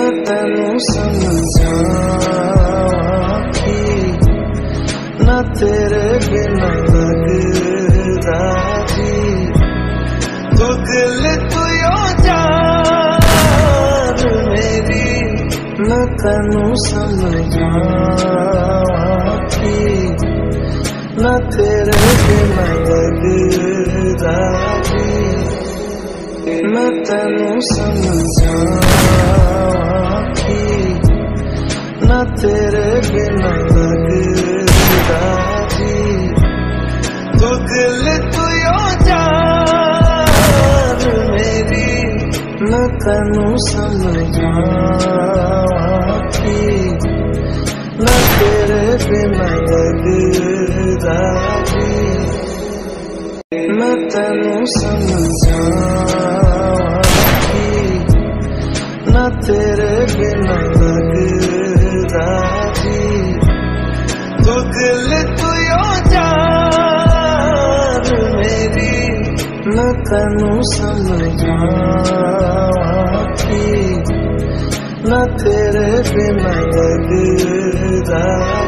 मैं तेनू समझावां कि ना तेरे बिना लगदा जी। तू दिल तू यो जान मेरी, मैं तेनू समझावां कि ना तेरे बिना लगदा जी। मैं तेनू समझावां कि ना तेरे बिना लगदा जी। तू दिल तू यो जान मेरी, मैं तेनू समझावां कि ना तेरे बिना लगदा जी। मैं तेनू समझावां कि ना तेरे बिना लगदा जी। तू दिल तू यो जान मेरी, मैं तेनू समझावां कि ना तेरे बिना लगदा।